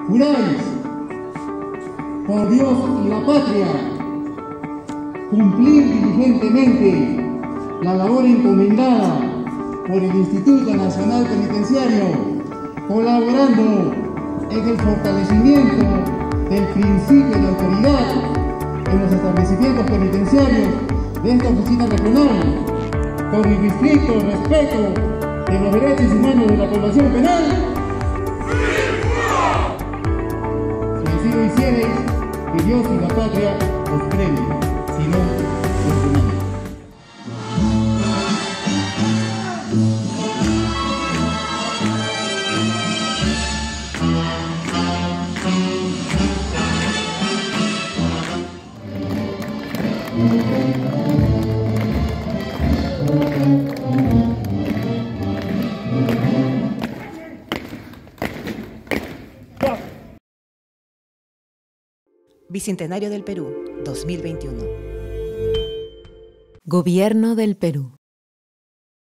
Juráis, por Dios y la patria, cumplir diligentemente la labor encomendada por el Instituto Nacional Penitenciario, colaborando en el fortalecimiento del principio de autoridad en los establecimientos penitenciarios de esta oficina regional, con el estricto respeto de los derechos humanos de la población penal. Si así lo hiciereis, que Dios y la patria os premien, si no, os demandan. Bicentenario del Perú, 2021. Gobierno del Perú.